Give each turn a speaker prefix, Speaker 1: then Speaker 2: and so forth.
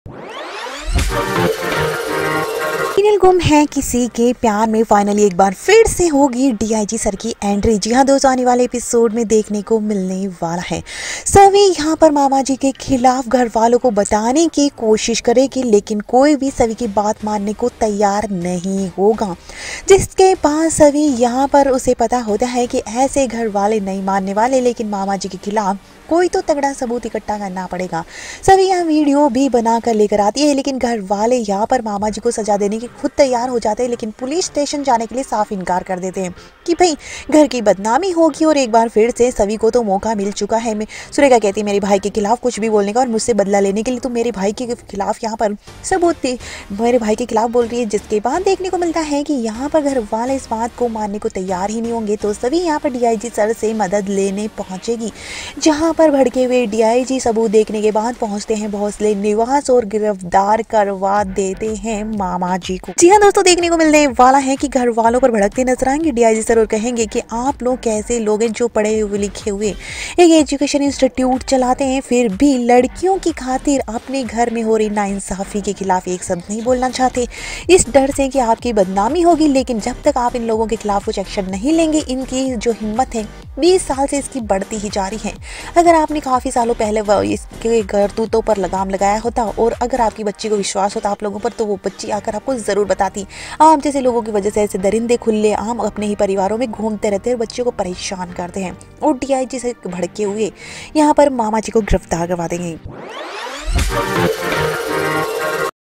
Speaker 1: Serial गुम है किसी के प्यार में फाइनली एक बार फिर से होगी डीआईजी सर की एंट्री। जी हाँ दोस्तों, आने वाले एपिसोड में देखने को मिलने वाला है। सभी यहाँ पर मामा जी के खिलाफ घर वालों को बताने की कोशिश करेगी, लेकिन कोई भी सभी की बात मानने को तैयार नहीं होगा। जिसके बाद सभी यहाँ पर उसे पता होता है कि ऐसे घर वाले नहीं मानने वाले, लेकिन मामा जी के खिलाफ कोई तो तगड़ा सबूत इकट्ठा करना पड़ेगा। सभी यहाँ वीडियो भी बना कर लेकर आती है, लेकिन घर वाले यहाँ पर मामा जी को सजा देने की खुद तैयार हो जाते हैं, लेकिन पुलिस स्टेशन जाने के लिए साफ इनकार कर देते हैं कि भाई घर की बदनामी होगी। और एक बार फिर से सभी को तो मौका मिल चुका है। सुरेखा कहती है मेरे भाई के खिलाफ कुछ भी बोलने का और मुझसे बदला लेने के लिए, तो मेरे भाई के खिलाफ यहाँ पर सबूत मेरे भाई के खिलाफ बोल रही है। जिसके बाद देखने को मिलता है कि यहाँ पर घर वाले इस बात को मानने को तैयार ही नहीं होंगे, तो सभी यहाँ पर डीआईजी सर से मदद लेने पहुंचेगी। जहाँ पर भड़के हुए डीआईजी सबूत देखने के बाद पहुंचते हैं भोसले निवास और गिरफ्तार करवा देते हैं मामा जी को। जी हाँ दोस्तों, देखने को मिलने वाला है कि घर वालों पर भड़कते नजर आएंगे डीआईजी सर और कहेंगे कि आप लोग कैसे लोग हैं जो पढ़े हुए लिखे हुए एक एजुकेशन इंस्टीट्यूट चलाते हैं, फिर भी लड़कियों की खातिर अपने घर में हो रही नाइंसाफी के खिलाफ एक शब्द नहीं बोलना चाहते, इस डर से कि आपकी बदनामी होगी। लेकिन जब तक आप इन लोगों के खिलाफ कुछ एक्शन नहीं लेंगे, इनकी जो हिम्मत है 20 साल से इसकी बढ़ती ही जा रही है। अगर आपने काफ़ी सालों पहले इसके करतूतों पर लगाम लगाया होता और अगर आपकी बच्ची को विश्वास होता आप लोगों पर, तो वो बच्ची आकर आपको ज़रूर बताती। आप जैसे लोगों की वजह से ऐसे दरिंदे खुले आम अपने ही परिवारों में घूमते रहते हैं और बच्चों को परेशान करते हैं, और डीआईजी से भड़के हुए यहाँ पर मामा जी को गिरफ्तार करवा देंगे।